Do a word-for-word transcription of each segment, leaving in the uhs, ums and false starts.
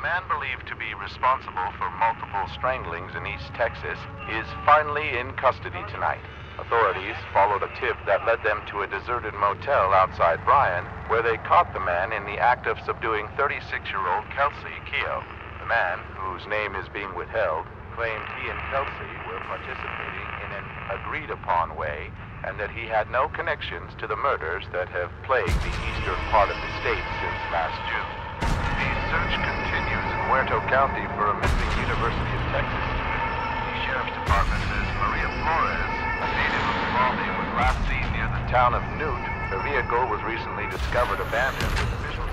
man believed to be responsible for multiple stranglings in East Texas is finally in custody tonight. Authorities followed a tip that led them to a deserted motel outside Bryan, where they caught the man in the act of subduing thirty-six-year-old Kelsey Keogh. The man, whose name is being withheld, claimed he and Kelsey were participating in an agreed-upon way and that he had no connections to the murders that have plagued the eastern part of the state since last June. The search continues in Huerto County for a missing University of Texas student. The Sheriff's Department says Maria Flores, a native of Uvalde, was last seen near the town of Newt. Her vehicle was recently discovered abandoned with officials.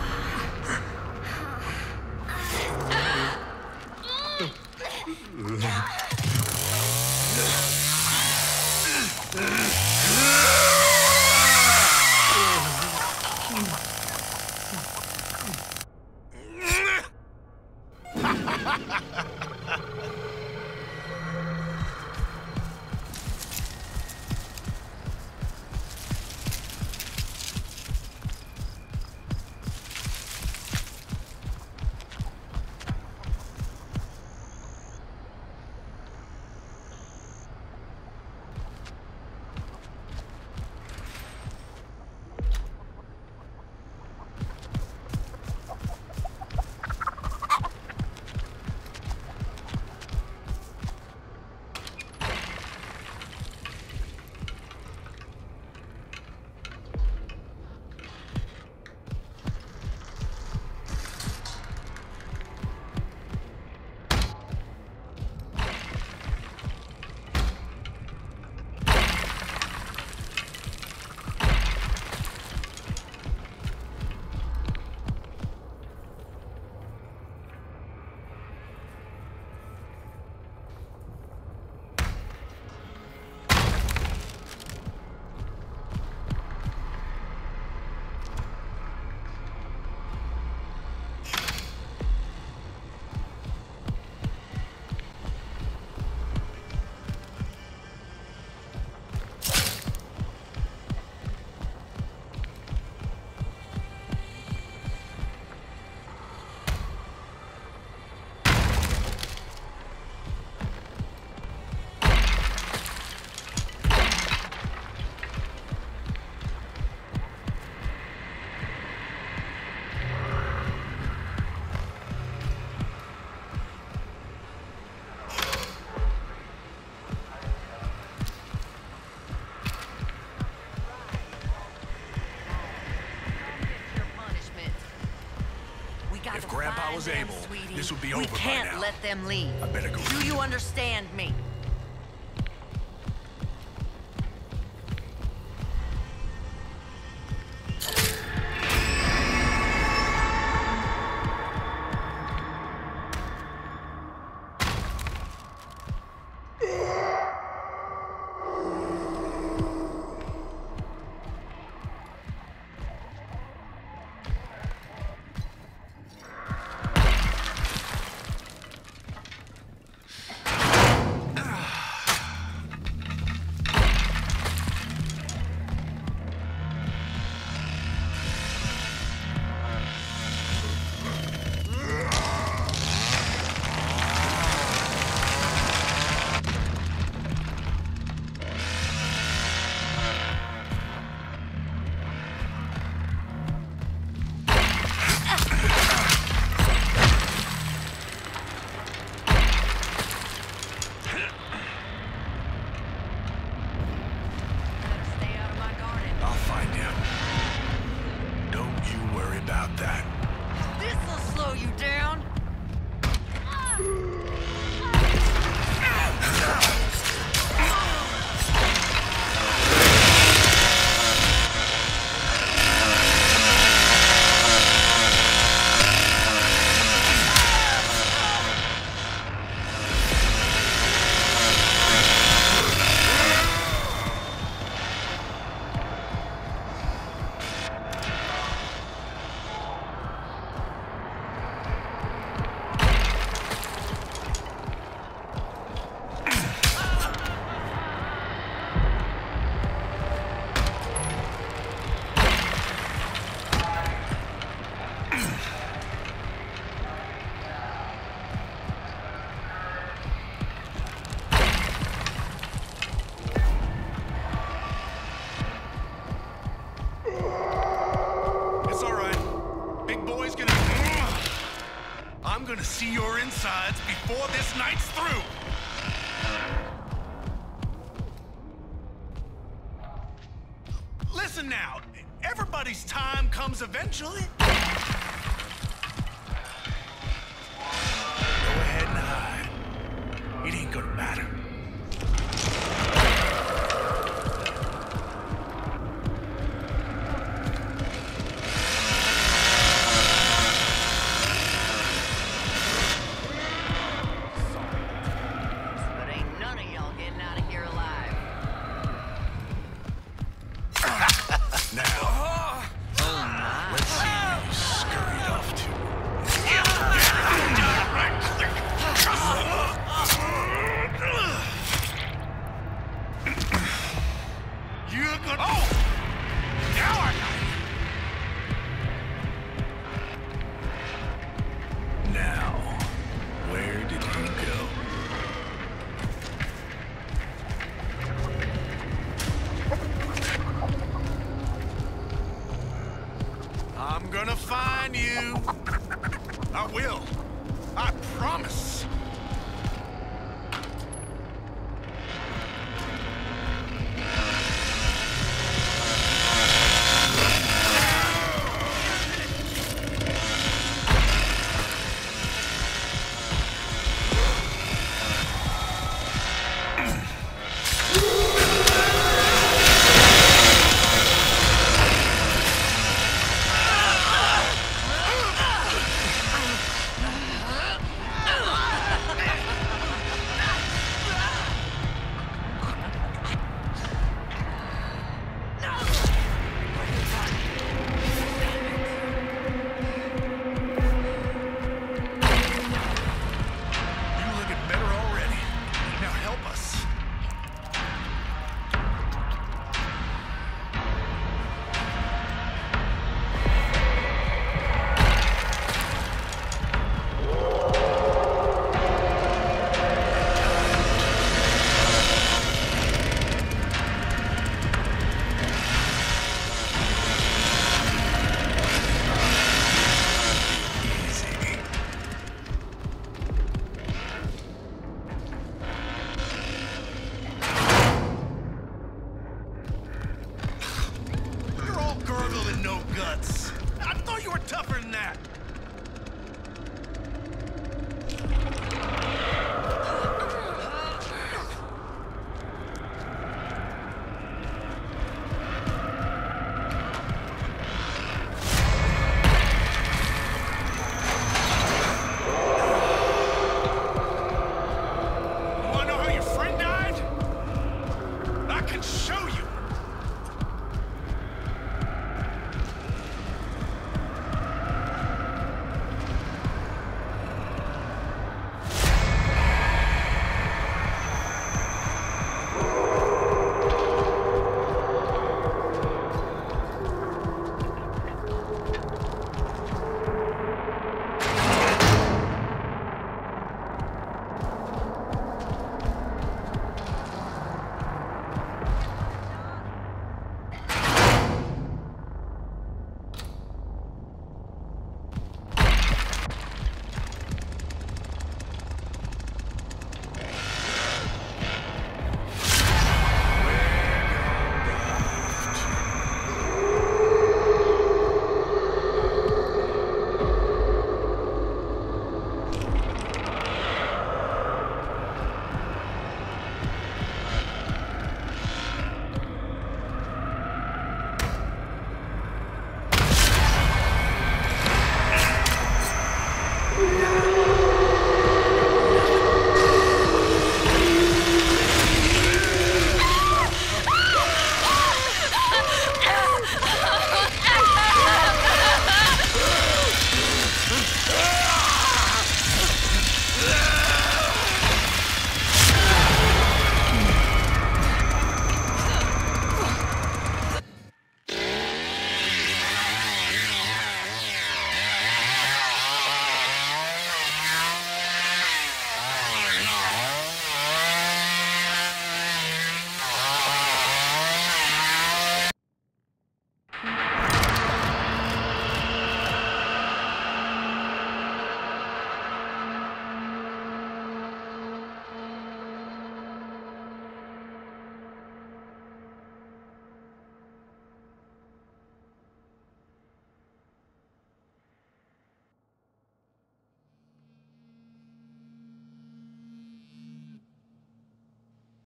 If Grandpa was able, this would be over by now. We can't let them leave. I better go. Do you understand me? homicides before this night's through. Listen now, everybody's time comes eventually. Go ahead and hide. It ain't gonna matter. I'm gonna find you.